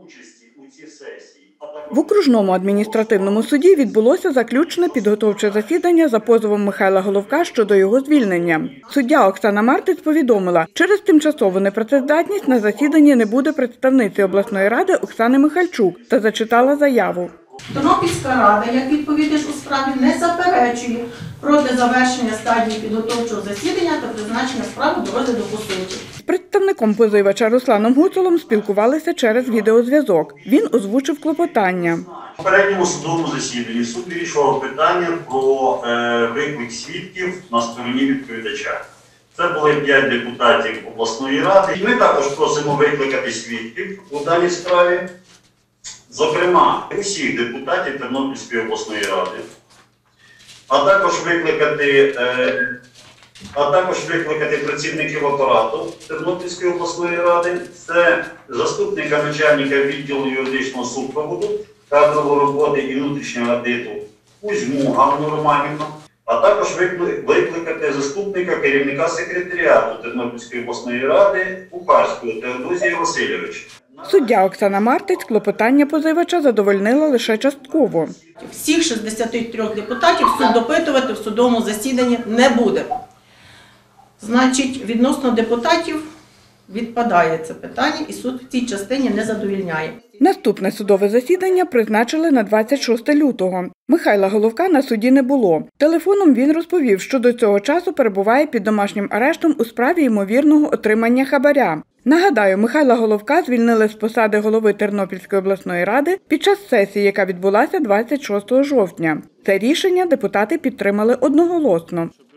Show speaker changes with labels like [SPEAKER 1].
[SPEAKER 1] В окружному адміністративному суді відбулося заключне підготовче засідання за позовом Михайла Головка щодо його звільнення. Суддя Оксана Мартиць повідомила, через тимчасову непрацездатність на засіданні не буде представниці обласної ради Оксани Михальчук та зачитала заяву.
[SPEAKER 2] Тернопільська рада, як відповідач у справі, не заперечує проти завершення стадії підготовчого засідання та призначення справи до розгляду по суті.
[SPEAKER 1] З представником позивача Русланом Гуцулом спілкувалися через відеозв'язок. Він озвучив клопотання.
[SPEAKER 3] У попередньому судовому засіданні суд вирішував питання про виклик свідків на стороні відповідача. Це були 5 депутатів обласної ради. Ми також просимо викликати свідків у даній справі. Зокрема, усіх депутатів Тернопільської обласної ради, а також викликати працівників апарату Тернопільської обласної ради, це заступника начальника відділу юридичного супроводу, кадрової роботи і внутрішнього аудиту Кузьму Ганну Романівну, а також викликати заступника керівника секретаріату Тернопільської обласної ради Кухарського Теодозія Васильовича.
[SPEAKER 1] Суддя Оксана Мартиць клопотання позивача задовольнила лише частково.
[SPEAKER 2] Всіх 63 депутатів суд допитувати в судовому засіданні не буде. Значить, відносно депутатів відпадає це питання і суд в цій частині не задовольняє.
[SPEAKER 1] Наступне судове засідання призначили на 26 лютого. Михайла Головка на суді не було. Телефоном він розповів, що до цього часу перебуває під домашнім арештом у справі ймовірного отримання хабаря. Нагадаю, Михайла Головка звільнили з посади голови Тернопільської обласної ради під час сесії, яка відбулася 26 жовтня. Це рішення депутати підтримали одноголосно.